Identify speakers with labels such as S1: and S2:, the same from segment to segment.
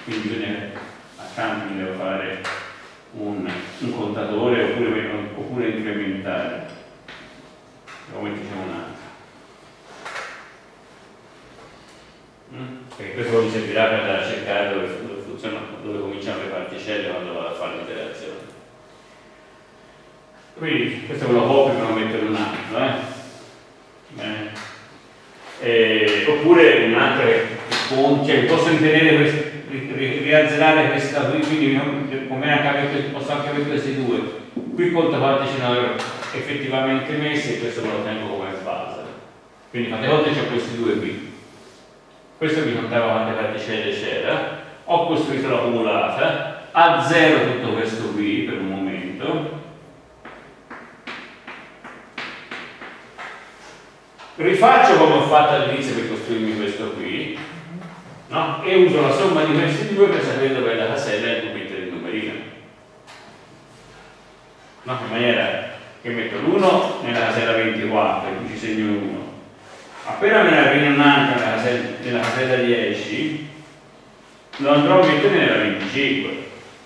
S1: quindi bisogna, accanto mi devo fare un contatore oppure incrementare, come diciamo un altro. Perché questo mi servirà per andare a cercare dove funziona, dove cominciano le particelle quando vado a fare l'interazione. Quindi questo me lo copio e me lo metto in un altro, oppure un altro cioè posso ritenere riazzerare questa qui, quindi come posso anche avere questi due. Qui conta quanti ce ne ho effettivamente messi e questo me lo tengo come base. Quindi fate conto che ho questi due qui. Questo mi contava quante particelle c'era, ho costruito la cumulata, a zero tutto questo qui per un momento. Rifaccio come ho fatto all'inizio per costruirmi questo qui, no? E uso la somma di questi due per sapere dove è la casella e dove mettere il numerino, no? In maniera che metto l'1 nella casella 24 e qui ci segno 1. Appena me ne arriva un'altra nella casella 10, lo andrò a mettere nella 25,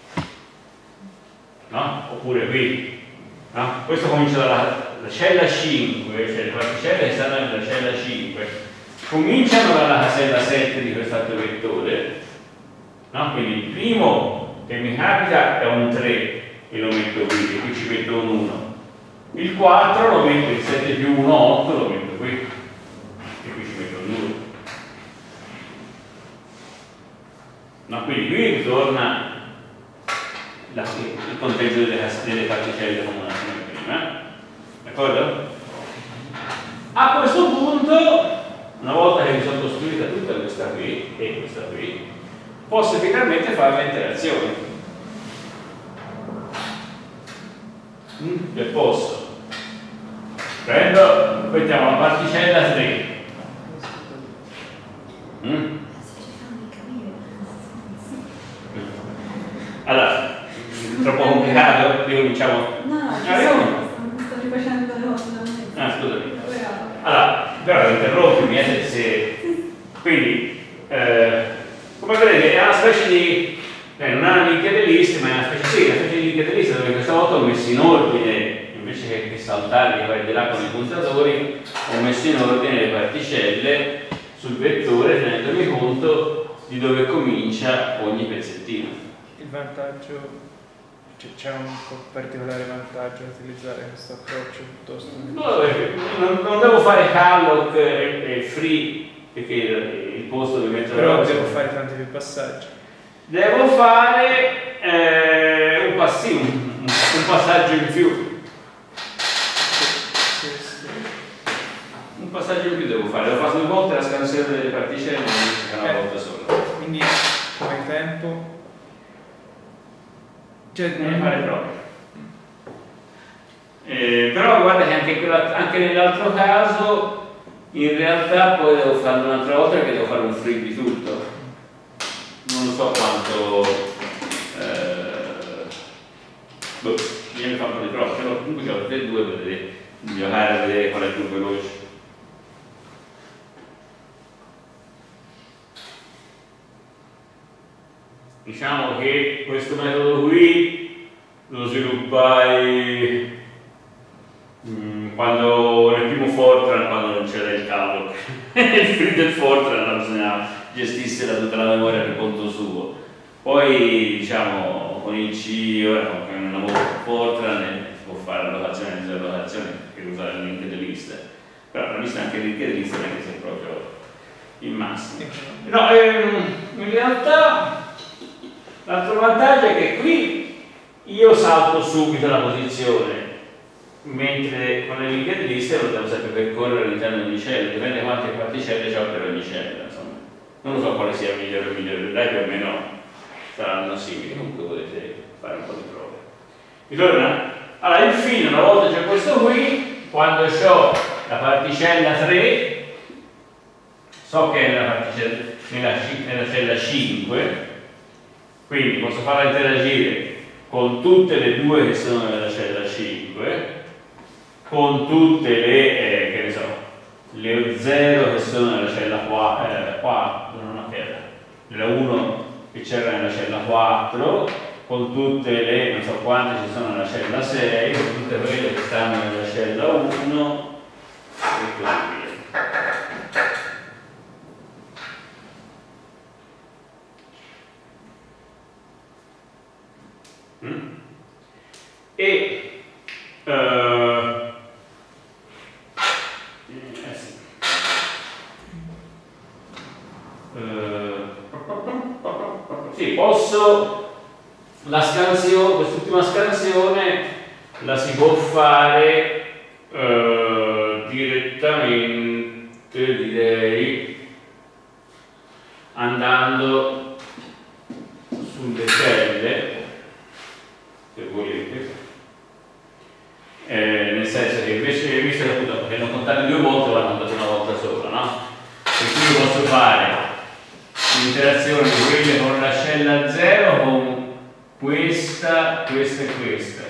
S1: no? Oppure qui, no? Questo comincia dalla cella 5, cioè le particelle che stanno nella cella 5 cominciano dalla casella 7 di quest'altro vettore, no? Quindi il primo che mi capita è un 3 e lo metto qui, e qui ci metto un 1. Il 4 lo metto, il 7 più 1, 8 lo metto qui, e qui ci metto un 1. No? Quindi qui ritorna il conteggio delle particelle come prima. D'accordo? A questo punto, una volta che mi sono costruita tutta questa qui e questa qui, posso finalmente fare le interazioni. E posso. Prendo, mettiamo la particella 3. Allora, troppo complicato? Ricominciamo?
S2: No, sto rifacendo le cose da me.
S1: Ah, scusami. Allora, però interrompimi, quindi, come vedete, è una specie di, non è una linked list, ma è una specie di linked list dove questa volta ho messo in ordine, invece che saltare di qua e di là con i puntatori, ho messo in ordine le particelle sul vettore tenendomi conto di dove comincia ogni pezzettino.
S3: Il vantaggio, c'è un particolare vantaggio a utilizzare questo approccio piuttosto che...
S1: non devo fare calloc e free perché il posto dove mettere
S3: però
S1: la
S3: devo fare tanti più passaggi.
S1: Devo fare un passaggio in più. Un passaggio in più devo fare, devo fare 2 volte la scansione delle particelle e non una volta sola.
S3: Quindi come tempo?
S1: Devi fare proprio. Però guarda che anche nell'altro caso in realtà poi devo farlo un'altra volta perché devo fare un free di tutto. Non lo so quanto bisogna fare un po' di prove, però comunque ho tutte e due per giocare a vedere qual è più veloce. Diciamo che questo metodo qui lo sviluppai quando nel primo Fortran, quando non c'era il cavo il free del Fortran bisognava gestisse tutta la memoria per conto suo. Poi diciamo con il C, ora con un lavoro Fortran si può fare allocazione e disallocazione per usare il linked list, però la lista anche il linked list non è che sia proprio il massimo. No, in realtà l'altro vantaggio è che qui io salto subito la posizione, mentre con le linked list lo devo sempre percorrere all'interno di ogni cella, dipende quante particelle ho per ogni cella, insomma. Non lo so quale sia migliore o migliore, dai più o meno saranno simili, comunque potete fare un po' di prove. Ritorna? Allora, infine, una volta c'è questo qui, quando ho la particella 3, so che è nella cella 5, quindi posso farla interagire con tutte le due che sono nella cella 5, con tutte le, che ne so, le 0 che sono nella cella 4, non ho chiaro, nella 1 che c'era nella cella 4, con tutte le, non so quante ci sono nella cella 6, con tutte quelle che stanno nella cella 1 e così via. E sì. Sì, posso la scansione, quest'ultima scansione la si può fare direttamente, direi, andando sulle celle, se volete, nel senso che invece, visto che appunto che non contate 2 volte, va contato una volta sola, no? Per cui io posso fare l'interazione di quelle con la cella 0 con questa, questa e questa.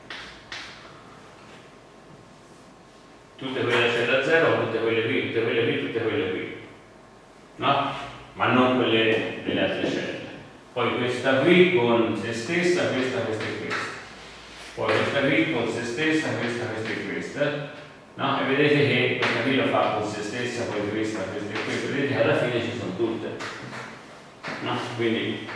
S1: Tutte quelle a cella 0 con tutte quelle qui, tutte quelle qui, tutte quelle qui. No? Ma non quelle delle altre celle. Poi questa qui con se stessa, questa, questa e questa. Poi questa qui con se stessa, questa, questa e questa. No? E vedete che questa qui la fa con se stessa, poi questa, questa e questa. Vedete che alla fine ci sono tutte. No? Quindi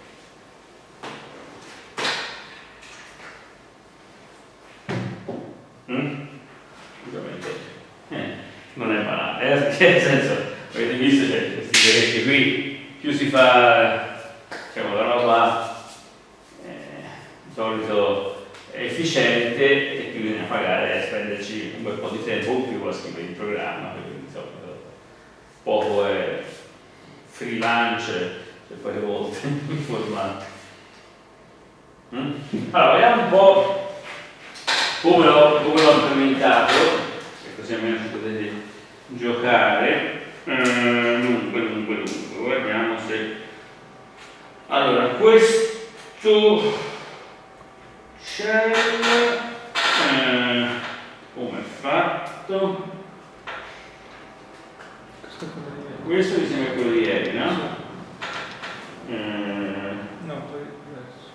S1: non è banale, perché nel senso, avete visto, cioè, questi diretti qui, più si fa, diciamo, la roba di solito è efficiente e più bisogna pagare e spenderci un bel po' di tempo in più a scrivere il programma, perché di solito poco è freelance, cioè poche volte informatico. Allora, vediamo un po' come l'ho implementato, e così almeno ci potete giocare. Dunque, guardiamo se... Allora, questo shell come è fatto? Questo mi sembra quello di ieri, no?
S3: No, poi adesso.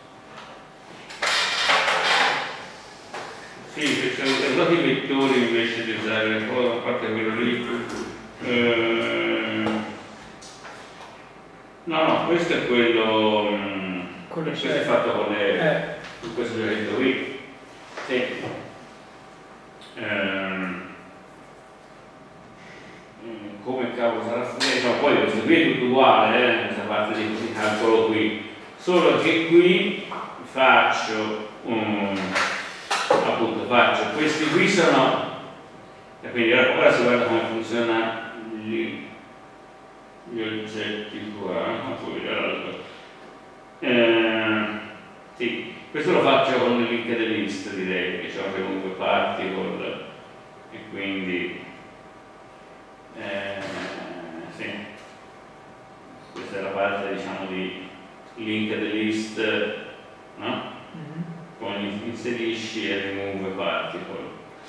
S1: Sì, perché ho usato i vettori invece di usare le cose, a parte quello lì. No, questo è quello. Questo è fatto con le. Questo giochino qui. Sì. Come cavolo sarà finito? No, poi questo qui è tutto uguale, questa parte di calcolo qui. Solo che qui faccio appunto questi qui sono, e quindi ora si guarda come funziona gli oggetti qua, sì, questo lo faccio con il link list, direi, che ho comunque particle e quindi sì, questa è la parte, diciamo, di link list, no? Con inserisci e remove particle.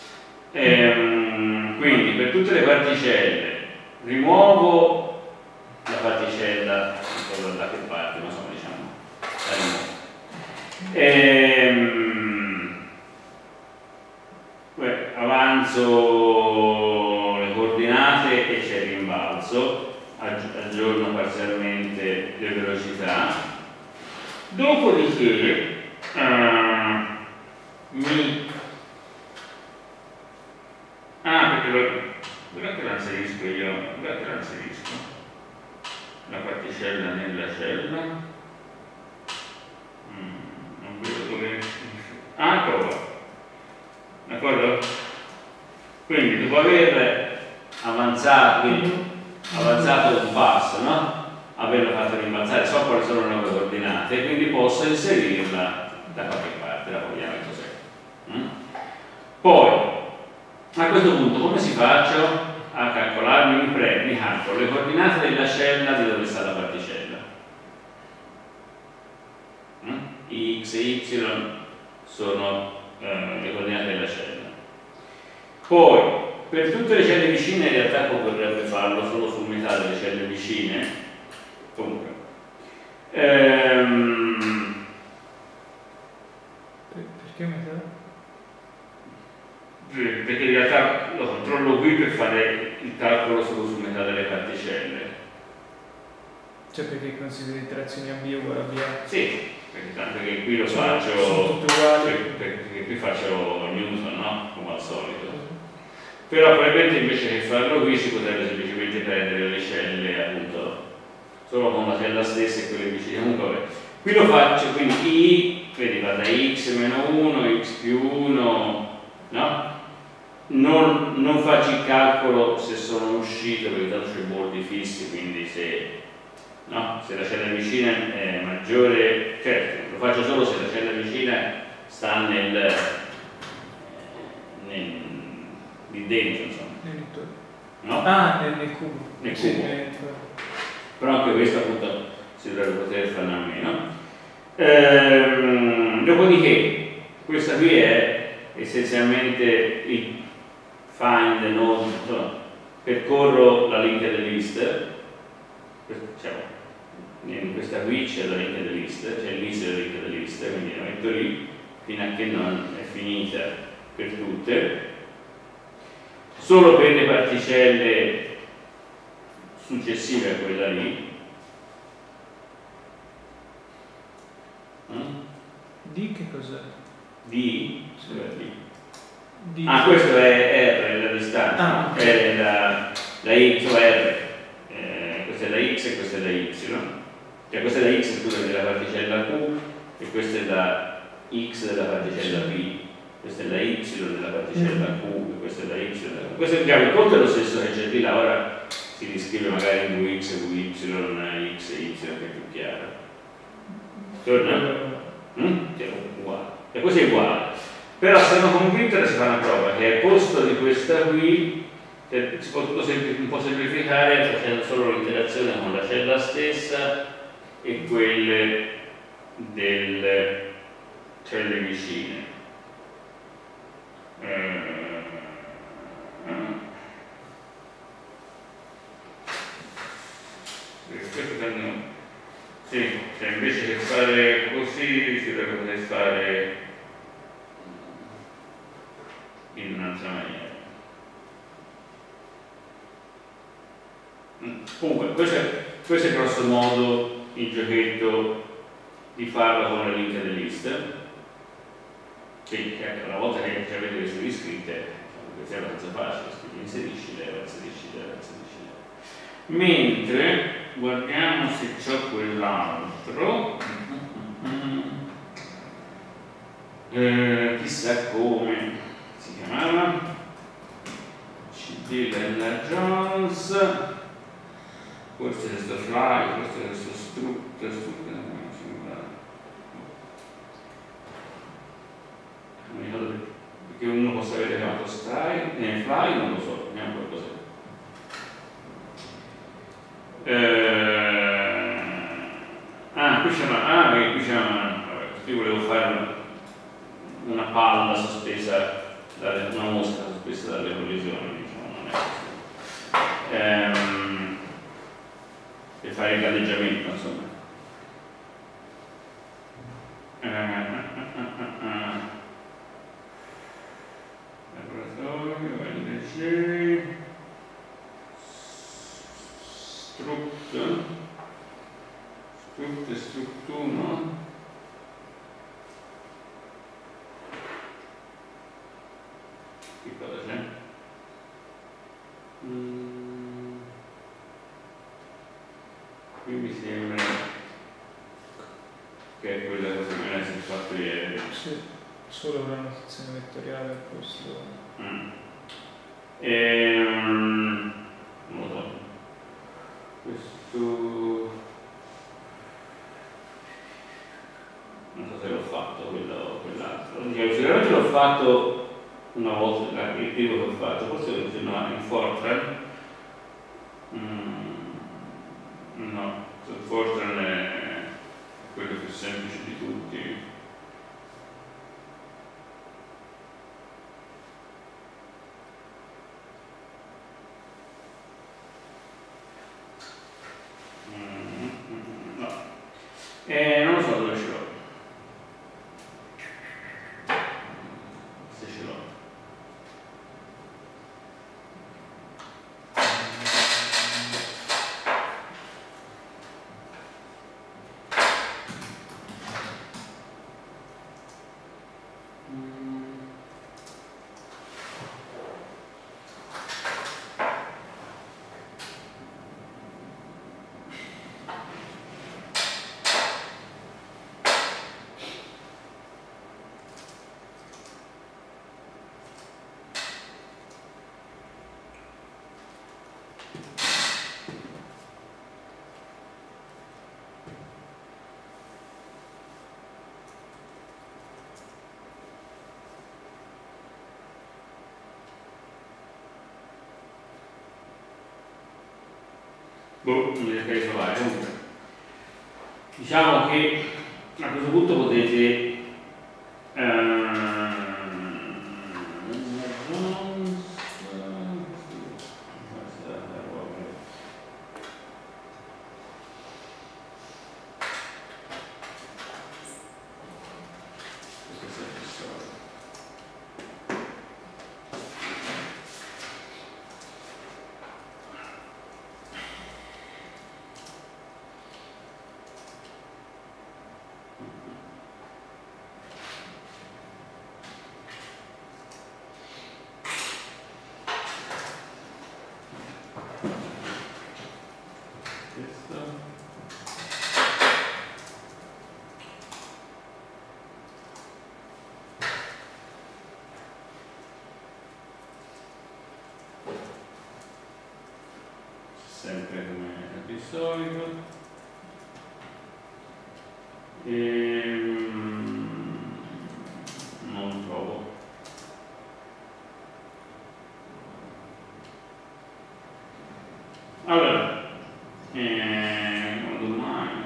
S1: Quindi per tutte le particelle rimuovo la particella, non so da che parte, ma insomma, diciamo la rimuovo. Avanzo le coordinate e c'è il rimbalzo, aggiorno parzialmente le velocità, dopodiché perché guarda che la inserisco io, guarda che la inserisco la particella nella cella, non vedo dove, eccolo qua, d'accordo? Quindi dopo aver avanzato un passo, no? Averlo fatto rimbalzare, so quali sono le nuove coordinate, quindi posso inserirla da qualche parte, la vogliamo cos'è. Poi a questo punto come si faccio a calcolarmi? Mi calcolo le coordinate della cella di dove sta la particella. X e Y sono le coordinate della cella. Poi per tutte le celle vicine in realtà potrebbe farlo solo su metà delle celle vicine. Comunque
S3: Perché metà?
S1: Perché in realtà lo controllo qui per fare il calcolo solo su metà delle particelle.
S3: Cioè perché consideri interazioni a B uguale a BA?
S1: Sì, perché tanto che qui lo
S3: Sono
S1: faccio,
S3: tutte uguali.
S1: perché qui faccio Newton, no? Come al solito. Però probabilmente invece che farlo qui si potrebbe semplicemente prendere le celle appunto solo con la cella stessa e quelle vicine. Comunque qui lo faccio, quindi I, vedi, va da x meno 1, x più 1, no? Non faccio il calcolo se sono uscito, perché tanto c'è i bordi fissi, quindi se la cella vicina è maggiore, certo, lo faccio solo se la cella vicina sta lì dentro, insomma. No?
S3: Nel cubo.
S1: Nel
S3: Sì,
S1: cubo. Però anche questo appunto si dovrebbe poter fare a meno. Dopodiché, questa qui è essenzialmente il find node, insomma, percorro la linked list, diciamo, in questa qui c'è la linked list, c'è l'inizio della linked list, quindi la metto lì fino a che non è finita per tutte. Solo per le particelle successive a quella lì.
S3: D che cos'è?
S1: D?
S3: D.
S1: Ah, questo è R, la distanza. È la X o R. Questa è la X e questa è la Y. Cioè questa è la X, scusa, della particella Q e questa è la X della particella P. Questa è la Y della particella Q e questa è la Y della Q. Questo diciamo, il conto è lo stesso che c'è di là, ora si riscrive magari in Vx, Vy, X e Y che è più chiaro. Torna? Cioè, uguale. E questo è uguale. Però se non convinto si fa una prova che al posto di questa qui si può tutto un po' semplificare facendo solo l'interazione con la cella stessa e quelle delle celle vicine. Sì, cioè invece che fare così si dovrebbe poter fare in un'altra maniera. Comunque, questo è grosso modo il giochetto di farlo con le linked list. Sì, una volta che avete le sue iscritte, questo è abbastanza facile, inserisci leva. Mentre guardiamo se c'ho quell'altro, chissà come si chiamava, CD Lella Jones, questo è questo fly, questo è questo struct non mi ricordo perché uno possa avere chiamato fly, non lo so, neanche qualcosa. Qui volevo fare una palla sospesa, una mosca sospesa dalle collisioni, diciamo, non è così. Per fare il galleggiamento, insomma. Laboratorio, LG, struct1. Che cosa c'è? Qui mi sembra che è quella cosa che mi ha fatto ieri.
S3: Sì, solo una notazione vettoriale al posto.
S1: Non lo so. Questo non so se l'ho fatto quell'altro. Diciamo, sicuramente l'ho fatto una volta, il primo che ho fatto, forse lo funzionava in Fortran. No, Fortran è quello più semplice di tutti. No. Non lo so dove ce l'ho. Se ce l'ho. Non riesco a trovare. Comunque, diciamo che a questo punto potete sempre come al solito. Non trovo. Allora, domani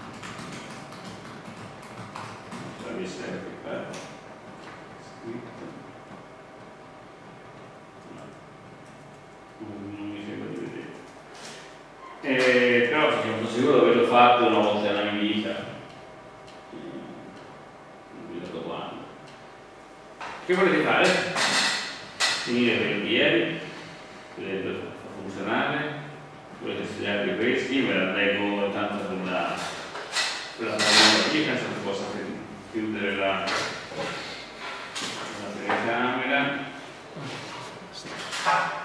S1: deve essere per scritto. Non mi sembra di vedere. Però sono sicuro di averlo fatto una volta nella mia vita. Non mi ricordo quando. Che volete fare? Finire per il ieri, vedete fa funzionare. Volete studiare questi, ve la leggo tanto sulla pagina. Io penso che possa chiudere la telecamera.